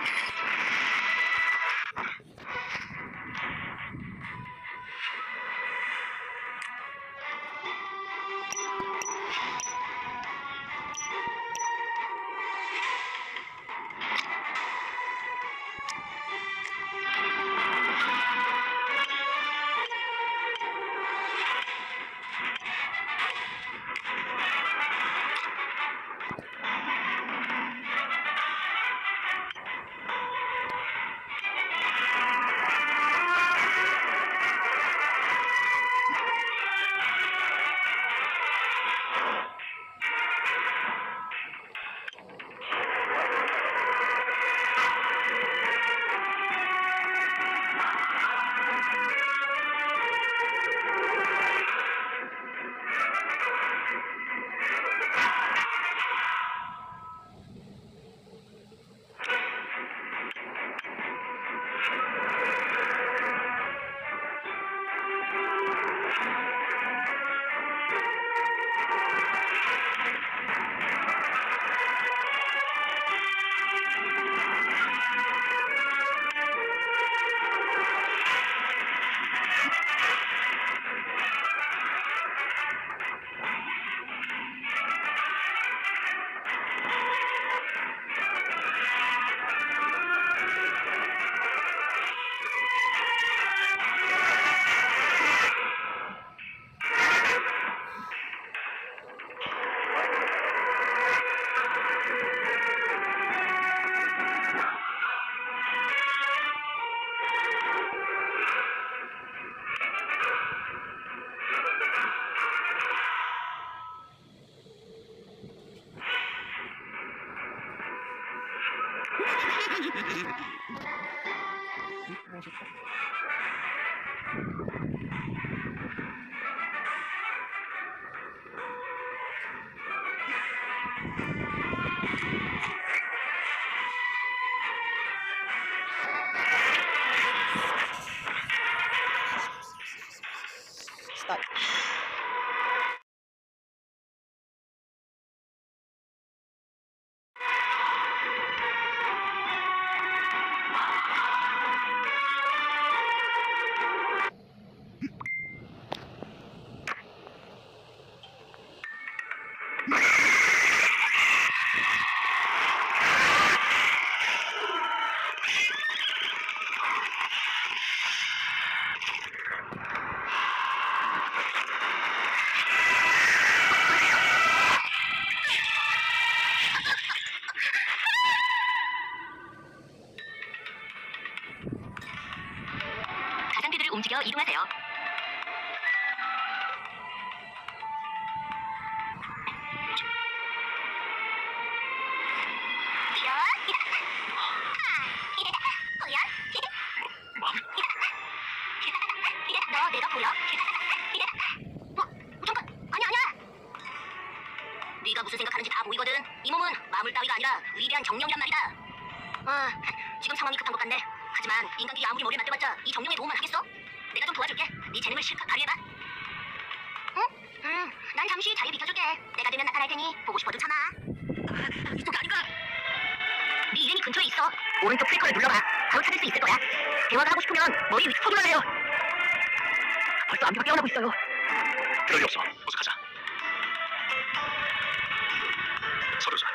Start. 가상태들을 움직여 이동하세요. 너 내가 보여? 잠깐! 아니야! 네가 무슨 생각하는지 다 보이거든. 이 몸은 마물 따위가 아니라 위대한 정령이란 말이다. 지금 상황이 급한 것 같네. 하지만 인간끼리 아무리 머리를 맞대봤자 이 정령의 도움만 하겠어? 내가 좀 도와줄게. 네 재능을 실컷 발휘해봐. 응? 난 잠시 자리 비켜줄게. 내가 되면 나타날 테니 보고 싶어도 참아. 이쪽 아닌가? 네 이름이 근처에 있어. 오른쪽 플리커를 눌러봐. 바로 찾을 수 있을 거야. 대화가 하고 싶으면 머리 위 소리만 해요. 벌써 암기가 깨어나고 있어요. 그럴 리 없어. 어서 가자. 서두자.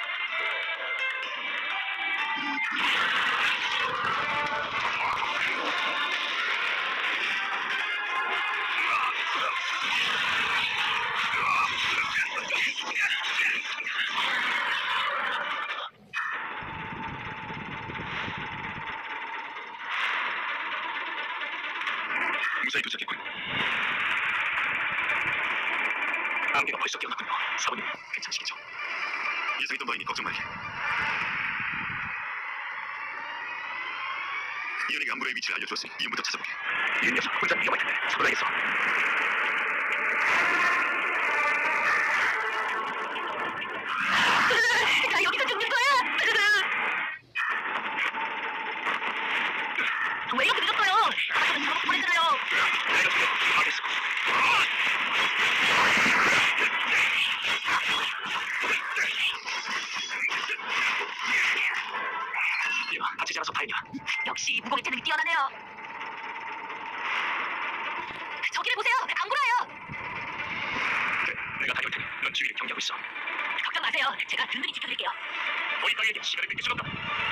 무사히 도착했군. 안개가 벌써 깨어났군요. 사부님, 괜찮으시겠죠? 이상했던 바이니 걱정 말게. 이은이가 안무의 위치를 알려주었으니 이은부터 찾아보게. 이은 녀석 혼자 위험할 텐데 서둘러야겠어. 나 여기서 죽는 거야! 왜 이렇게 늦었어요? 아까는 잘못 보냈잖아요. 내가 지금 하겠어. 이봐, 다치지 않아서 다행이야. 역시 무공의 재능이 뛰어나네요. 저기를 보세요. 강구라예요. 그래, 내가 다녀올 테니 넌 주위를 경계하고 있어. 걱정 마세요. 제가 든든히 지켜드릴게요. 너희 따위에게 시간을 뺏길 순 없다.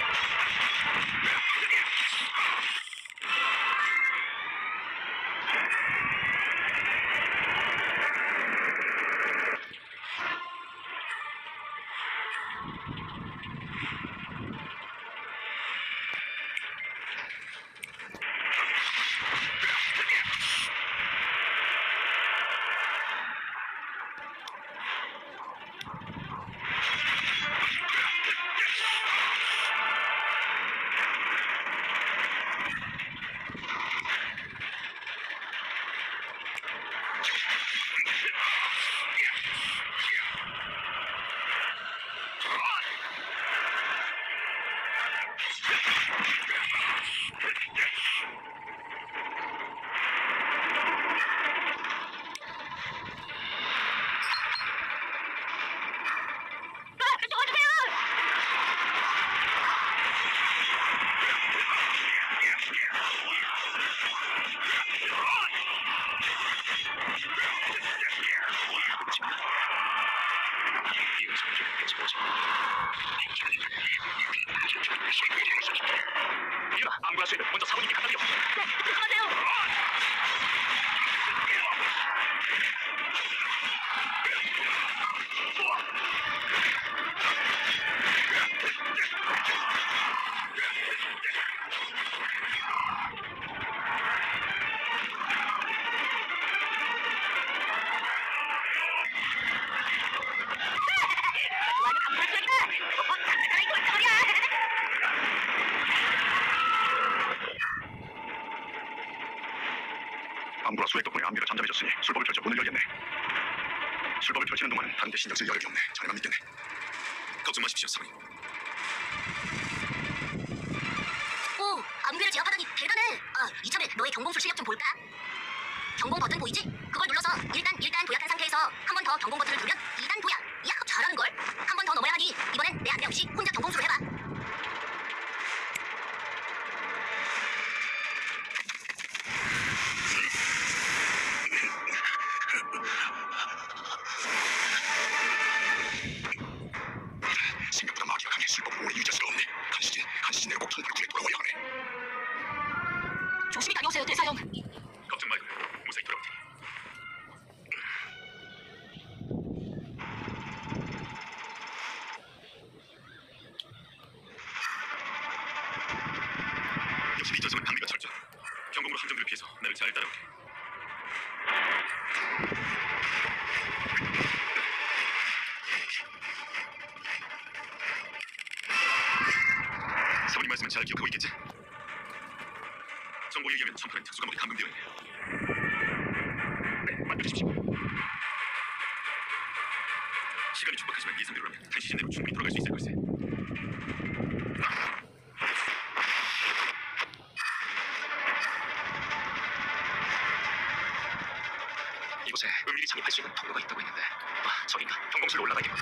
이봐, 암브라스에는 먼저 사모님이 갖다 드려. 조심하세요. 완전 강불수역이다. 그거 장난하나 이거 어쩌 말이야. 암브라 수액 덕분에 암비가 잠잠해졌으니 술법을 펼쳐 문을 열겠네. 술법을 펼치는 동안은 다른 데 신경 쓸 여력이 없네. 자네만 믿겠네. 걱정 마십시오, 사모님. 오, 암괴를 제압하다니 대단해. 이참에 너의 경공술 실력 좀 볼까? 경공 버튼 보이지? 그걸 눌러서 1단 도약한 상태에서 한 번 더 경공 버튼을 누르면 2단 도약. 야, 잘하는 걸. 한 번 더 넘어야 하니 이번엔 내 안내 없이 혼자 경공술을 해봐. 생각보다 마귀가 강해. 술법을 오래 유지할 수가 없네. 간신히 내고 통불군에 돌아와야 하네. 조심히 다녀오세요, 대사형. 걱정 말고 무사히 돌아올 테니. 역시 밑저승은 강비가 철저. 경공으로 함정들을 피해서 나를 잘 따라오게. 사모님 말씀은 잘 기억하고 있겠지? 정보에 의하면 천프는 특수 과목에 감금되어 있네. 네, 맡겨주십시오. 시간이 촉박하지만 예상대로라면 한 시즌 내로 충분히 돌아갈 수 있을 걸세. 이곳에 은밀히 잠입할 수 있는 통로가 있다고 했는데 저긴가 경공술로 올라가야겠구나.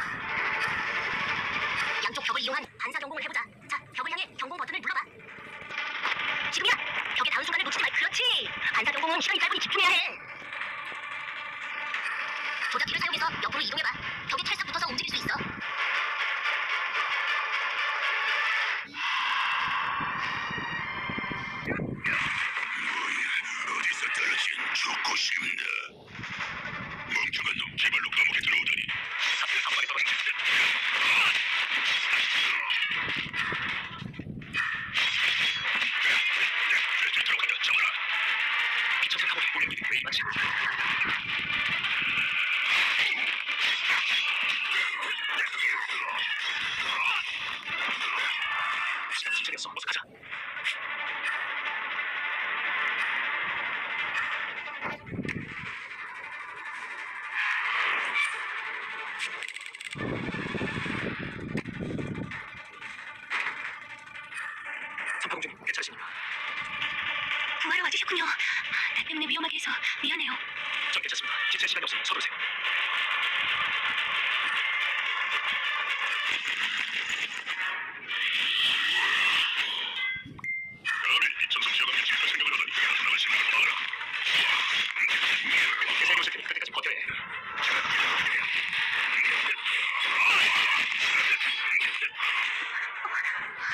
양쪽 벽을 이용한 반사 경공을 해보자. 자, 벽을 향해 경공 버튼을 눌러봐. 지금이야. 벽에 닿은 순간을 놓치지 말. 그렇지. 반사 경공은 시간이 짧으니 집중해야 해. 조작키를 사용해서 옆으로 이동해봐. 벽에 찰싹 붙어서 움직일 수 있어. 어디서 떨어진 죽고 싶나? 멍청한 놈 제발로 감옥에 들어오다니. 사표 상방에 떨어진 들어가자, 잡아라. 미쳐서 감옥에 보낸 일이 왜 이만치? 시간 진정했어. 어서 가자. 선풍주님, 괜찮으십니까? 부하러 와주셨군요. 나 때문에 위험하게 해서 미안해요. 전 괜찮습니다. 지체 시간이 없으니 서두르세요.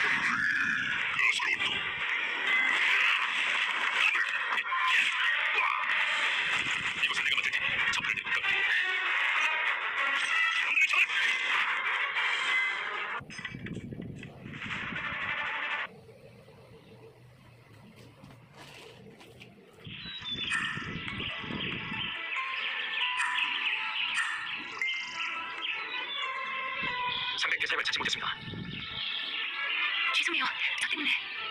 이것은 내가 만들 테니 접근을 내볼까? 놈들을 잡아라! 상대 개사임을 찾지 못했습니다. 죄송해요. 저 때문에.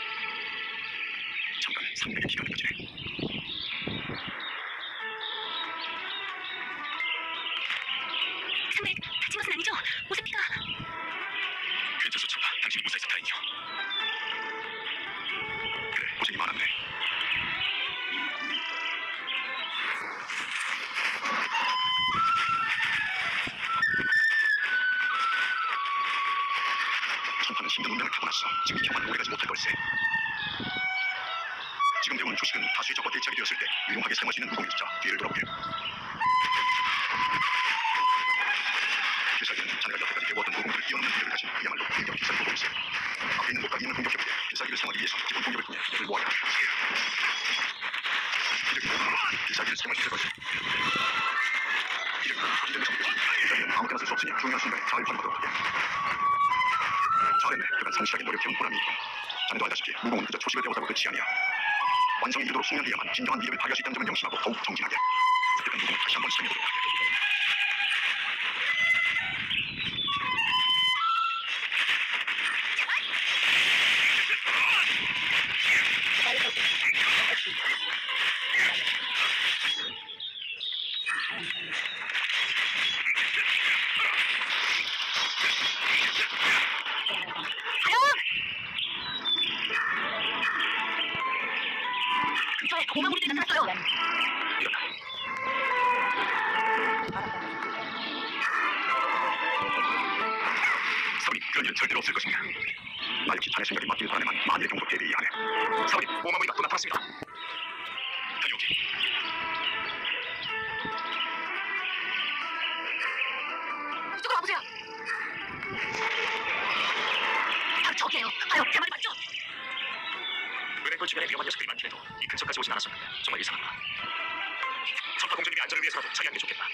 잠깐 상대의 기가 느껴지네. 상대 다친 것은 아니죠? 옷에 피가. 괜찮소 참아. 당신이 무사해서 다행이요. 그래 고생이 많았네. 천파는 힘든 운명을 타고났어. 지금 이 평화는 오래가지 못할 걸세. 지금 배운 주식은 다수의 적과 대치하게 되었을 때 유용하게 사용할 수 있는 무공유자. 뒤를 돌아보게. 필살기는 자네가 여태까지 배워왔던 무공들을 뛰어넘는 능력을 가진 그야말로 공격 필살기 무공일세. 앞에 있는 목과 이는 공격해보게. 필살기를 사용하기 위해서 기본 공격을 통해 힘을 모아야 한다. 필살기를 사용할 수 있을 것이다. 이제는 정도. 필살기는 아무 때나 쓸 수 없으니 중요한 순간에 잘 활용하도록 하게. 잘했네. 그간 성실하게 노력해온 보람이 있고. 자네도 알다시피 무공은 그저 초식을 배우다고 끝이 아니야. 완성이 이르도록 숙련해야만 진정한 미래를 발휘할 수 있다는 점을 명심하고 더욱 정진하게. 그때는 무공을 다시 한번 시작해보도록 하게. 근처에 공마물이 나타났어요. 일어나. 사부님, 그런 일은 절대로 없을 것입니다. 나 역시 자네 생각이 맞길 바라네만 만일의 경우로 대비해야 하네. 사부님, 오마무리가 또 나타났습니다. 달려오지. 이쪽으로 와보세요. 바로 저기에요. 아유, 제 말이 맞죠? 은행골 주변에 위험한 녀석들이 많긴 해도 이 근처까지 오진 않았었는데 정말 이상하다. 천파 공주님의 안전을 위해서라도 처리하는 게 좋겠다.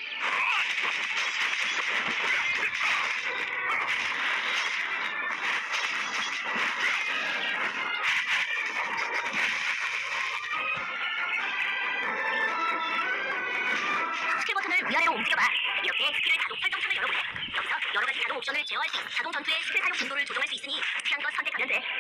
스킬 버튼을 위아래로 움직여봐. 이렇게 스킬을 자동 설정 창을 열어보래. 여기서 여러 가지 자동 옵션을 제어할 수 있고 자동 전투의 스킬 사용 빈도를 조정할 수 있으니 필요한 거 선택하면 돼.